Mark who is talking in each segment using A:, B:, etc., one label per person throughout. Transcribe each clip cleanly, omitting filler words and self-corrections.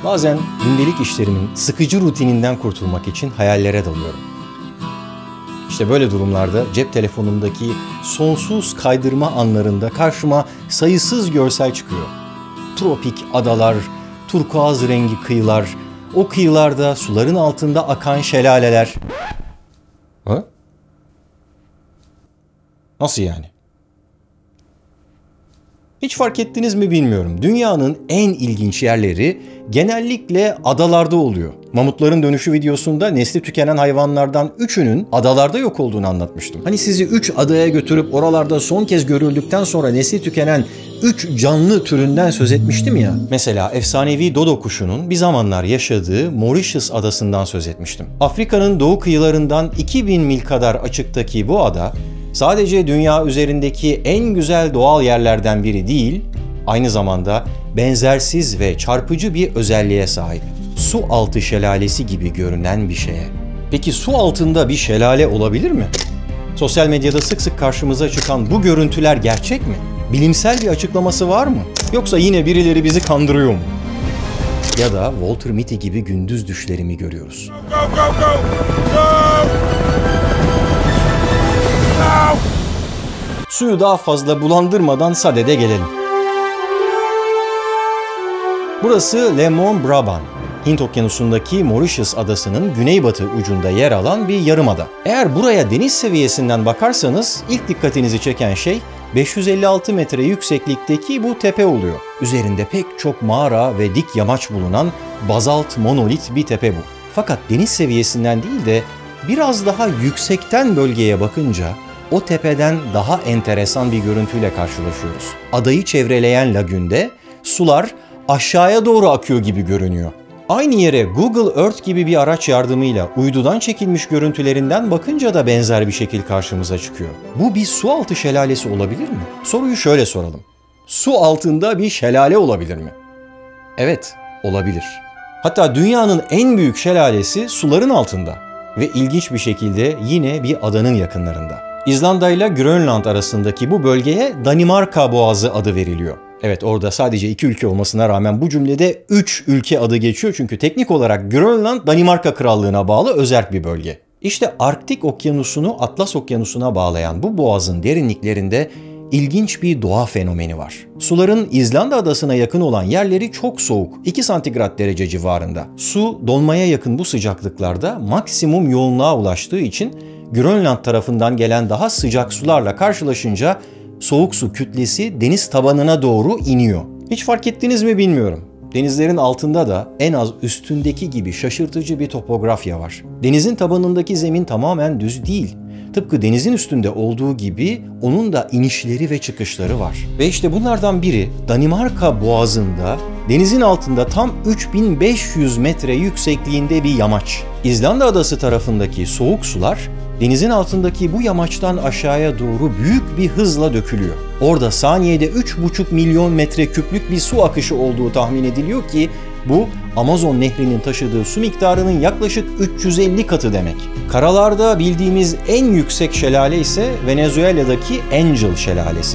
A: Bazen gündelik işlerimin sıkıcı rutininden kurtulmak için hayallere dalıyorum. İşte böyle durumlarda cep telefonumdaki sonsuz kaydırma anlarında karşıma sayısız görsel çıkıyor. Tropik adalar, turkuaz rengi kıyılar, o kıyılarda suların altında akan şelaleler. Ha? Nasıl yani? Hiç fark ettiniz mi bilmiyorum. Dünyanın en ilginç yerleri genellikle adalarda oluyor. Mamutların dönüşü videosunda nesli tükenen hayvanlardan 3'ünün adalarda yok olduğunu anlatmıştım. Hani sizi 3 adaya götürüp oralarda son kez görüldükten sonra nesli tükenen 3 canlı türünden söz etmiştim ya. Mesela efsanevi dodo kuşunun bir zamanlar yaşadığı Mauritius adasından söz etmiştim. Afrika'nın doğu kıyılarından 2000 mil kadar açıktaki bu ada sadece dünya üzerindeki en güzel doğal yerlerden biri değil, aynı zamanda benzersiz ve çarpıcı bir özelliğe sahip. Su altı şelalesi gibi görünen bir şeye. Peki su altında bir şelale olabilir mi? Sosyal medyada sık sık karşımıza çıkan bu görüntüler gerçek mi? Bilimsel bir açıklaması var mı? Yoksa yine birileri bizi kandırıyor mu? Ya da Walter Mitty gibi gündüz düşlerimi görüyoruz. Go, go, go, go! Suyu daha fazla bulandırmadan sadede gelelim. Burası Le Mont Brabant, Hint Okyanusu'ndaki Mauritius adasının güneybatı ucunda yer alan bir yarımada. Eğer buraya deniz seviyesinden bakarsanız ilk dikkatinizi çeken şey 556 metre yükseklikteki bu tepe oluyor. Üzerinde pek çok mağara ve dik yamaç bulunan bazalt monolit bir tepe bu. Fakat deniz seviyesinden değil de biraz daha yüksekten bölgeye bakınca o tepeden daha enteresan bir görüntüyle karşılaşıyoruz. Adayı çevreleyen lagünde sular aşağıya doğru akıyor gibi görünüyor. Aynı yere Google Earth gibi bir araç yardımıyla uydudan çekilmiş görüntülerinden bakınca da benzer bir şekil karşımıza çıkıyor. Bu bir su altı şelalesi olabilir mi? Soruyu şöyle soralım. Su altında bir şelale olabilir mi? Evet, olabilir. Hatta dünyanın en büyük şelalesi suların altında ve ilginç bir şekilde yine bir adanın yakınlarında. İzlanda ile Grönland arasındaki bu bölgeye Danimarka Boğazı adı veriliyor. Evet, orada sadece 2 ülke olmasına rağmen bu cümlede 3 ülke adı geçiyor çünkü teknik olarak Grönland Danimarka Krallığı'na bağlı özerk bir bölge. İşte Arktik Okyanusu'nu Atlas Okyanusu'na bağlayan bu boğazın derinliklerinde ilginç bir doğa fenomeni var. Suların İzlanda adasına yakın olan yerleri çok soğuk, 2 santigrat derece civarında. Su donmaya yakın bu sıcaklıklarda maksimum yoğunluğa ulaştığı için Grönland tarafından gelen daha sıcak sularla karşılaşınca soğuk su kütlesi deniz tabanına doğru iniyor. Hiç fark ettiniz mi bilmiyorum. Denizlerin altında da en az üstündeki gibi şaşırtıcı bir topografya var. Denizin tabanındaki zemin tamamen düz değil. Tıpkı denizin üstünde olduğu gibi onun da inişleri ve çıkışları var. Ve işte bunlardan biri Danimarka Boğazı'nda denizin altında tam 3500 metre yüksekliğinde bir yamaç. İzlanda adası tarafındaki soğuk sular denizin altındaki bu yamaçtan aşağıya doğru büyük bir hızla dökülüyor. Orada saniyede 3,5 milyon metreküplük bir su akışı olduğu tahmin ediliyor ki bu Amazon Nehri'nin taşıdığı su miktarının yaklaşık 350 katı demek. Karalarda bildiğimiz en yüksek şelale ise Venezuela'daki Angel Şelalesi.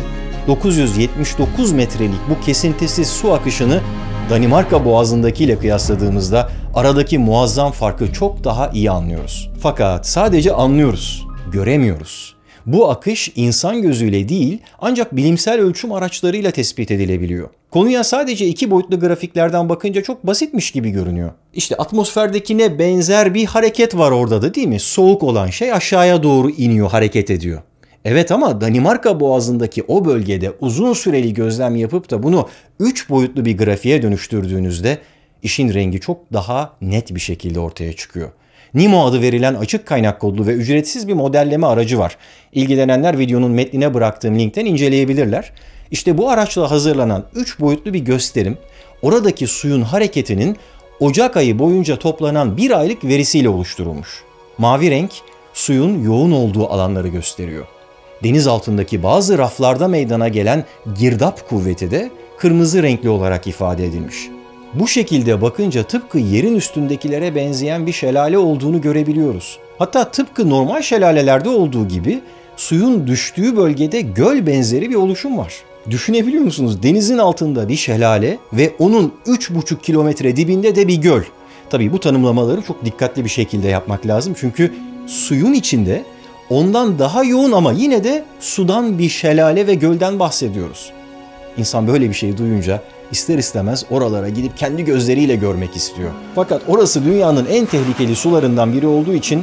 A: 979 metrelik bu kesintisiz su akışını Danimarka Boğazı'ndakiyle kıyasladığımızda aradaki muazzam farkı çok daha iyi anlıyoruz. Fakat sadece anlıyoruz, göremiyoruz. Bu akış insan gözüyle değil ancak bilimsel ölçüm araçlarıyla tespit edilebiliyor. Konuya sadece 2 boyutlu grafiklerden bakınca çok basitmiş gibi görünüyor. İşte atmosferdekine benzer bir hareket var orada da değil mi? Soğuk olan şey aşağıya doğru iniyor, hareket ediyor. Evet ama Danimarka Boğazı'ndaki o bölgede uzun süreli gözlem yapıp da bunu 3 boyutlu bir grafiğe dönüştürdüğünüzde işin rengi çok daha net bir şekilde ortaya çıkıyor. NIMO adı verilen açık kaynak kodlu ve ücretsiz bir modelleme aracı var. İlgilenenler videonun metnine bıraktığım linkten inceleyebilirler. İşte bu araçla hazırlanan 3 boyutlu bir gösterim, oradaki suyun hareketinin Ocak ayı boyunca toplanan 1 aylık verisiyle oluşturulmuş. Mavi renk, suyun yoğun olduğu alanları gösteriyor. Deniz altındaki bazı raflarda meydana gelen girdap kuvveti de kırmızı renkli olarak ifade edilmiş. Bu şekilde bakınca tıpkı yerin üstündekilere benzeyen bir şelale olduğunu görebiliyoruz. Hatta tıpkı normal şelalelerde olduğu gibi suyun düştüğü bölgede göl benzeri bir oluşum var. Düşünebiliyor musunuz? Denizin altında bir şelale ve onun 3,5 kilometre dibinde de bir göl. Tabii bu tanımlamaları çok dikkatli bir şekilde yapmak lazım. Çünkü suyun içinde ondan daha yoğun ama yine de sudan bir şelale ve gölden bahsediyoruz. İnsan böyle bir şey duyunca ister istemez oralara gidip kendi gözleriyle görmek istiyor. Fakat orası dünyanın en tehlikeli sularından biri olduğu için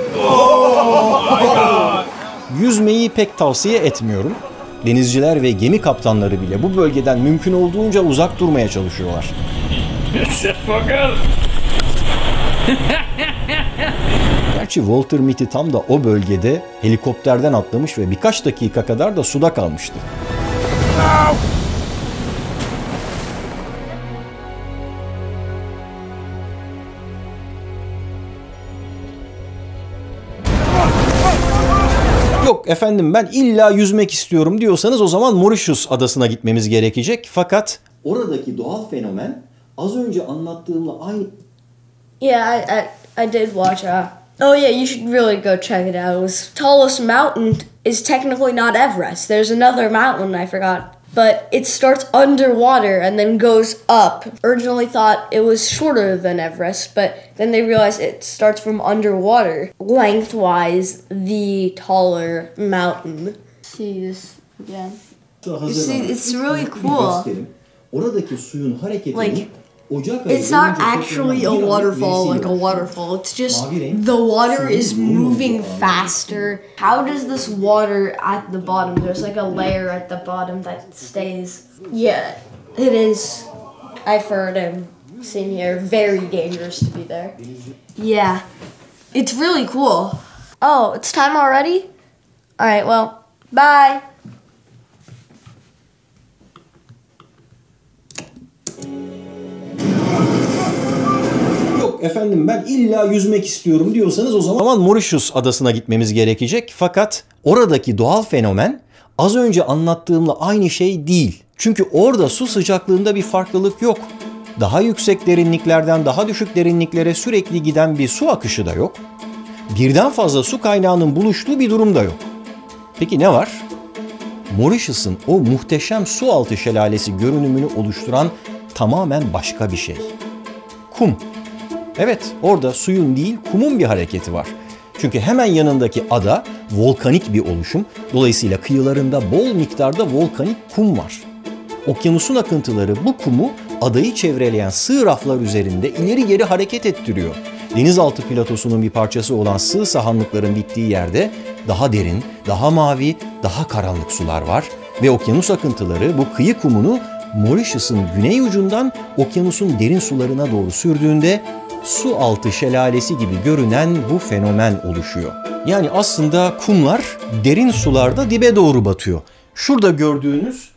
A: yüzmeyi pek tavsiye etmiyorum. Denizciler ve gemi kaptanları bile bu bölgeden mümkün olduğunca uzak durmaya çalışıyorlar. Gerçi Walter Mitty tam da o bölgede helikopterden atlamış ve birkaç dakika kadar da suda kalmıştı. Yok efendim ben illa yüzmek istiyorum diyorsanız o zaman Mauritius adasına gitmemiz gerekecek. Fakat oradaki doğal fenomen az önce anlattığımla aynı...
B: Yeah, I did watch oh yeah, you should really go check it out. It was tallest mountain is technically not Everest. There's another mountain I forgot. But it starts underwater and then goes up. Originally thought it was shorter than Everest, but then they realized it starts from underwater. Lengthwise, the taller mountain. See this again? You see, it's really cool.
A: Oradaki suyun hareketini
B: Like, it's not actually a waterfall, It's just the water is moving faster. How does this water at the bottom, there's like a layer at the bottom that stays. Yeah, it is, I've heard and seen here, very dangerous to be there. Yeah, it's really cool. Oh, it's time already? Alright, well, bye.
A: Efendim ben illa yüzmek istiyorum diyorsanız o zaman Mauritius adasına gitmemiz gerekecek. Fakat oradaki doğal fenomen az önce anlattığımla aynı şey değil. Çünkü orada su sıcaklığında bir farklılık yok. Daha yüksek derinliklerden daha düşük derinliklere sürekli giden bir su akışı da yok. Birden fazla su kaynağının buluştuğu bir durum da yok. Peki ne var? Mauritius'un o muhteşem su altı şelalesi görünümünü oluşturan tamamen başka bir şey. Kum. Evet, orada suyun değil, kumun bir hareketi var. Çünkü hemen yanındaki ada volkanik bir oluşum. Dolayısıyla kıyılarında bol miktarda volkanik kum var. Okyanusun akıntıları bu kumu adayı çevreleyen sığ raflar üzerinde ileri geri hareket ettiriyor. Denizaltı platosunun bir parçası olan sığ sahanlıkların bittiği yerde daha derin, daha mavi, daha karanlık sular var. Ve okyanus akıntıları bu kıyı kumunu Mauritius'un güney ucundan okyanusun derin sularına doğru sürdüğünde su altı şelalesi gibi görünen bu fenomen oluşuyor. Yani aslında kumlar derin sularda dibe doğru batıyor. Şurada gördüğünüz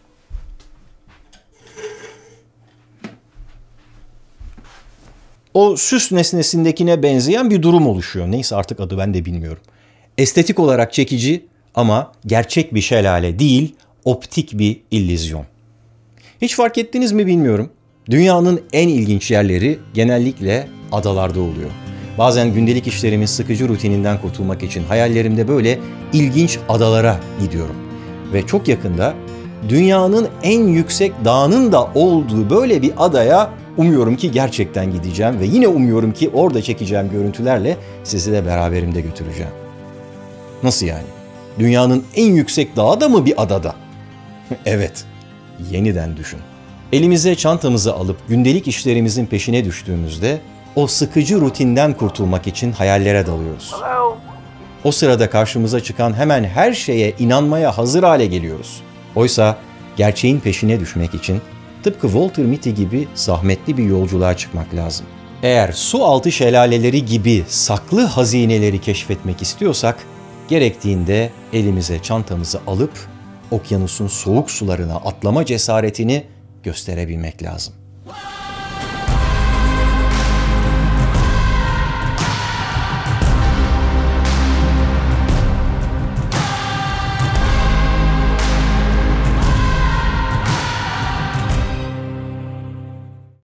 A: o süs nesnesindekine benzeyen bir durum oluşuyor. Neyse artık adı ben de bilmiyorum. Estetik olarak çekici ama gerçek bir şelale değil, optik bir illüzyon. Hiç fark ettiniz mi bilmiyorum. Dünyanın en ilginç yerleri genellikle adalarda oluyor. Bazen gündelik işlerimin sıkıcı rutininden kurtulmak için hayallerimde böyle ilginç adalara gidiyorum. Ve çok yakında dünyanın en yüksek dağının da olduğu böyle bir adaya umuyorum ki gerçekten gideceğim ve yine umuyorum ki orada çekeceğim görüntülerle sizi de beraberimde götüreceğim. Nasıl yani? Dünyanın en yüksek dağı da mı bir adada? Evet, yeniden düşün. Elimize çantamızı alıp gündelik işlerimizin peşine düştüğümüzde o sıkıcı rutinden kurtulmak için hayallere dalıyoruz. O sırada karşımıza çıkan hemen her şeye inanmaya hazır hale geliyoruz. Oysa gerçeğin peşine düşmek için tıpkı Walter Mitty gibi zahmetli bir yolculuğa çıkmak lazım. Eğer su altı şelaleleri gibi saklı hazineleri keşfetmek istiyorsak, gerektiğinde elimize çantamızı alıp okyanusun soğuk sularına atlama cesaretini gösterebilmek lazım.